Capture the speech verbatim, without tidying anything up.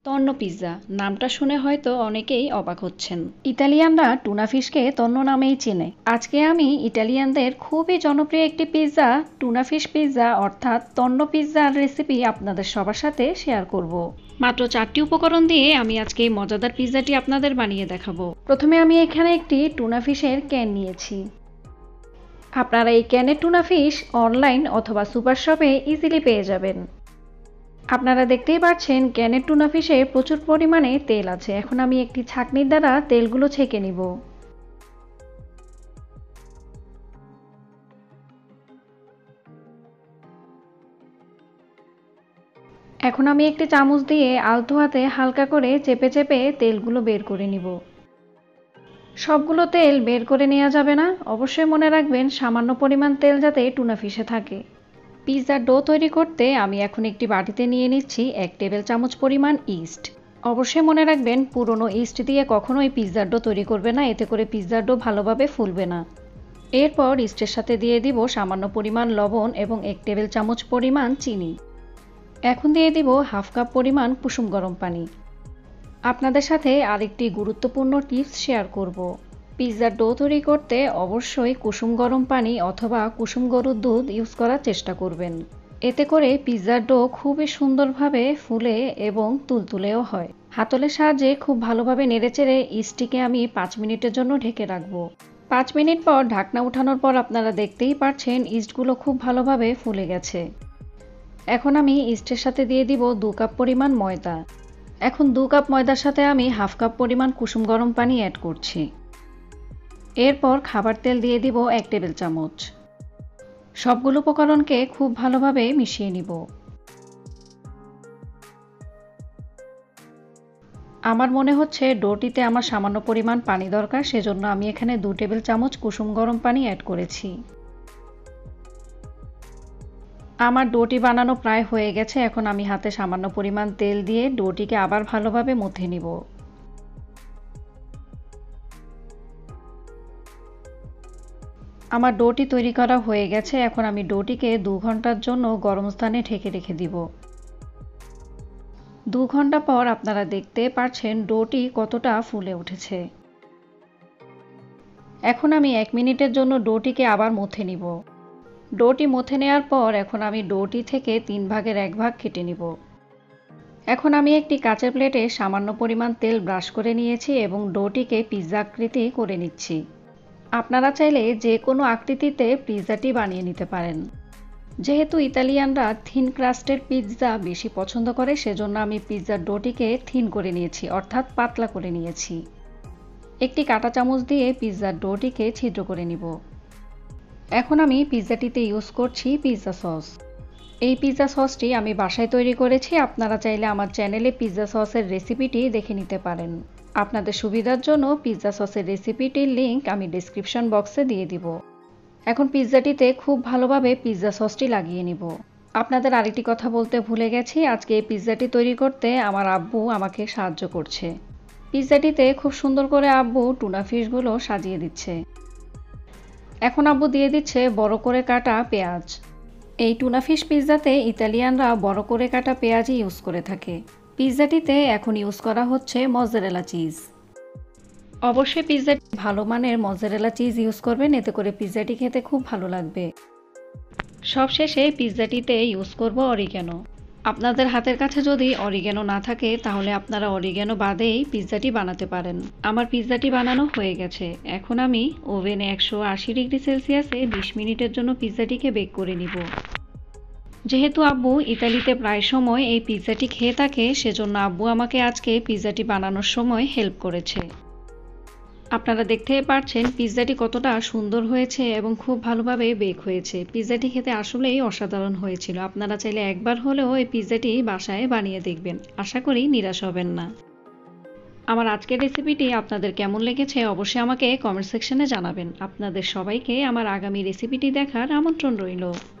তন্ন পিৎজা নামটা শুনে হয়তো অনেকেই অবাক হচ্ছেন। ইতালিয়ানরা টুনা ফিশকে তন্ন নামেই চেনে। আজকে আমি ইটালিয়ানদের খুবই জনপ্রিয় একটি পিৎজা, টুনা ফিশ পিৎজা অর্থাৎ তন্ন পিৎজার রেসিপি আপনাদের সবার সাথে শেয়ার করব। মাত্র চারটি উপকরণ দিয়ে আমি আজকে এই মজাদার পিৎজাটি আপনাদের বানিয়ে দেখাবো। প্রথমে আমি এখানে একটি টুনা ফিশের ক্যান নিয়েছি। আপনারা এই ক্যানের টুনা ফিশ অনলাইন অথবা সুপার শপে ইজিলি পেয়ে যাবেন। আপনারা দেখতেই পাচ্ছেন ক্যানের টুনা ফিশে প্রচুর পরিমাণে তেল আছে। এখন আমি একটি ছাঁকনির দ্বারা তেলগুলো ছেঁকে নিব। এখন আমি একটি চামচ দিয়ে আলতো হাতে হালকা করে চেপে চেপে তেলগুলো বের করে নিব। সবগুলো তেল বের করে নেওয়া যাবে না, অবশ্যই মনে রাখবেন সামান্য পরিমাণ তেল যাতে টুনা ফিশে থাকে। পিৎজার ডো তৈরি করতে আমি এখন একটি বাটিতে নিয়ে নিচ্ছি এক টেবিল চামচ পরিমাণ ইস্ট। অবশ্যই মনে রাখবেন পুরনো ইস্ট দিয়ে কখনোই পিৎজার ডো তৈরি করবে না, এতে করে পিৎজার ডো ভালোভাবে ফুলবে না। এরপর ইস্টের সাথে দিয়ে দিব সামান্য পরিমাণ লবণ এবং এক টেবিল চামচ পরিমাণ চিনি। এখন দিয়ে দিব হাফ কাপ পরিমাণ কুসুম গরম পানি। আপনাদের সাথে আরেকটি গুরুত্বপূর্ণ টিপস শেয়ার করব। পিৎজার ডো তৈরি করতে অবশ্যই কুসুম গরম পানি অথবা কুসুম গরুর দুধ ইউজ করার চেষ্টা করবেন। এতে করে পিৎজার ডো খুবই সুন্দরভাবে ফুলে এবং তুলতুলেও হয়। হাতলের সাহায্যে খুব ভালোভাবে নেড়েচেড়ে ইস্টটিকে আমি পাঁচ মিনিটের জন্য ঢেকে রাখবো। পাঁচ মিনিট পর ঢাকনা উঠানোর পর আপনারা দেখতেই পাচ্ছেন ইস্টগুলো খুব ভালোভাবে ফুলে গেছে। এখন আমি ইস্টের সাথে দিয়ে দিব দু কাপ পরিমাণ ময়দা। এখন দু কাপ ময়দার সাথে আমি হাফ কাপ পরিমাণ কুসুম গরম পানি অ্যাড করছি। এরপর খাবার তেল দিয়ে দিব এক টেবিল চামচ। সবগুলো উপকরণকে খুব ভালোভাবে মিশিয়ে নিব। আমার মনে হচ্ছে ডোটিতে আমার সামান্য পরিমাণ পানি দরকার, সেজন্য আমি এখানে দু টেবিল চামচ কুসুম গরম পানি অ্যাড করেছি। আমার ডোটি বানানো প্রায় হয়ে গেছে। এখন আমি হাতে সামান্য পরিমাণ তেল দিয়ে ডোটিকে আবার ভালোভাবে মথে নিব। আমার ডোটি তৈরি করা হয়ে গেছে। এখন আমি ডোটিকে দু ঘন্টার জন্য গরম স্থানে ঢেকে রেখে দিব। দু ঘন্টা পর আপনারা দেখতে পাচ্ছেন ডোটি কতটা ফুলে উঠেছে। এখন আমি এক মিনিটের জন্য ডোটিকে আবার মথে নিব। ডোটি মথে নেওয়ার পর এখন আমি ডোটি থেকে তিন ভাগের এক ভাগ কেটে নিব। এখন আমি একটি কাঁচের প্লেটে সামান্য পরিমাণ তেল ব্রাশ করে নিয়েছি এবং ডোটিকে পিৎজা আকৃতি করে নিচ্ছি। আপনারা চাইলে যে কোনো আকৃতিতে পিৎজাটি বানিয়ে নিতে পারেন। যেহেতু ইতালিয়ানরা থিন ক্রাস্টের পিৎজা বেশি পছন্দ করে, সেজন্য আমি পিৎজার ডোটিকে থিন করে নিয়েছি, অর্থাৎ পাতলা করে নিয়েছি। একটি কাঁটা চামচ দিয়ে পিৎজার ডোটিকে ছিদ্র করে নিব। এখন আমি পিৎজাটিতে ইউজ করছি পিৎজা সস। এই পিৎজা সসটি আমি বাসায় তৈরি করেছি। আপনারা চাইলে আমার চ্যানেলে পিৎজা সসের রেসিপিটি দেখে নিতে পারেন। আপনাদের সুবিধার জন্য পিৎজা সসের রেসিপিটির লিংক আমি ডেসক্রিপশন বক্সে দিয়ে দিব। এখন পিৎজাটিতে খুব ভালোভাবে পিৎজা সসটি লাগিয়ে নিব। আপনাদের আরেকটি কথা বলতে ভুলে গেছি, আজকে এই পিৎজাটি তৈরি করতে আমার আব্বু আমাকে সাহায্য করছে। পিৎজাটিতে খুব সুন্দর করে আব্বু টুনা ফিশগুলো সাজিয়ে দিচ্ছে। এখন আব্বু দিয়ে দিচ্ছে বড় করে কাটা পেঁয়াজ। এই টুনা ফিশ পিৎজাতে ইতালিয়ানরা বড় করে কাটা পেঁয়াজই ইউজ করে থাকে। পিৎজাটিতে এখন ইউজ করা হচ্ছে মজ্জারেলা চিজ। অবশ্যই পিৎজাটি ভালো মানের মজ্জারেলা চিজ ইউজ করবেন, এতে করে পিৎজাটি খেতে খুব ভালো লাগবে। সবশেষে পিৎজাটিতে ইউজ করব অরিগ্যানো। আপনাদের হাতের কাছে যদি অরিগ্যানো না থাকে তাহলে আপনারা অরিগ্যানো বাদেই পিৎজাটি বানাতে পারেন। আমার পিৎজাটি বানানো হয়ে গেছে। এখন আমি ওভেনে একশো আশি ডিগ্রি সেলসিয়াসে বিশ মিনিটের জন্য পিৎজাটিকে বেক করে নিব। যেহেতু আব্বু ইতালিতে প্রায় সময় এই পিৎজাটি খেয়ে থাকে, সেজন্য আব্বু আমাকে আজকে পিৎজাটি বানানোর সময় হেল্প করেছে। আপনারা দেখতেই পাচ্ছেন পিৎজাটি কতটা সুন্দর হয়েছে এবং খুব ভালোভাবে বেক হয়েছে। পিৎজাটি খেতে আসলেই অসাধারণ হয়েছিল। আপনারা চাইলে একবার হলেও এই পিৎজাটি বাসায় বানিয়ে দেখবেন, আশা করি নিরাশ হবেন না। আমার আজকের রেসিপিটি আপনাদের কেমন লেগেছে অবশ্যই আমাকে কমেন্ট সেকশনে জানাবেন। আপনাদের সবাইকে আমার আগামী রেসিপিটি দেখার আমন্ত্রণ রইল।